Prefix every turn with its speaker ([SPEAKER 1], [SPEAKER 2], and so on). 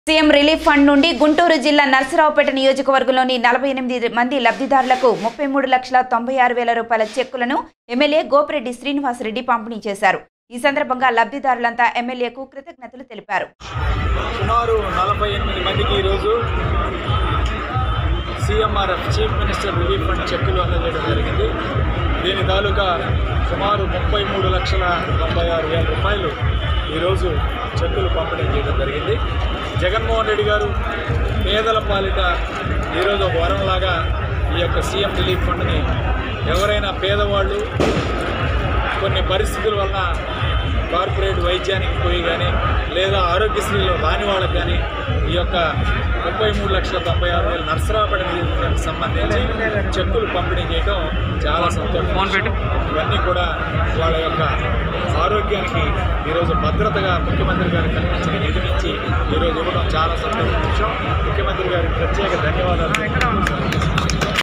[SPEAKER 1] CM relief fund నుండి గుంటూరు జిల్లా నర్సరావుపేట నియోజకవర్గంలోని 48 మంది లబ్ధిదారులకు 33,96,000 రూపాయల చెక్కులను ఎమ్మెల్యే గోపిరెడ్డి శ్రీనివాసరెడ్డి పంపిణీ చేశారు. ఈ సందర్భంగా లబ్ధిదారులంతా ఎమ్మెల్యేకు కృతజ్ఞతలు తెలిపారు.
[SPEAKER 2] సుమారు 48 మందికి ఈ రోజు CMRF chief minister relief fund చెక్కులు అందజేయడం జరిగింది. దీని తాలూకా సుమారు 33,96,000 రూపాయలు ఈరోజు చెక్కులు పంపిణీ చేయడం జరిగింది. జగన్మోహన్ రెడ్డి గారు పేదల పాలిట ఈరోజు ఒక వరంలాగా ఈ యొక్క సీఎం రిలీఫ్ ఫండ్ని ఎవరైనా పేదవాళ్ళు కొన్ని పరిస్థితుల వలన కార్పొరేట్ వైద్యానికి పోయి కానీ లేదా ఆరోగ్యశ్రీలో రాని వాళ్ళకి కానీ ఈ యొక్క 33,96,000 నర్సరావుపేట నియోజకవర్గానికి సంబంధించి చెక్కులు పంపిణీ చేయడం చాలా సంతోషం. ఇవన్నీ కూడా వాళ్ళ యొక్క ఆరోగ్యానికి ఈరోజు భద్రతగా ముఖ్యమంత్రి గారు కల్పించిన నిధి నుంచి ఈరోజు ఇవ్వడం చాలా సంతోషం. ముఖ్యమంత్రి గారికి ప్రత్యేక ధన్యవాదాలు.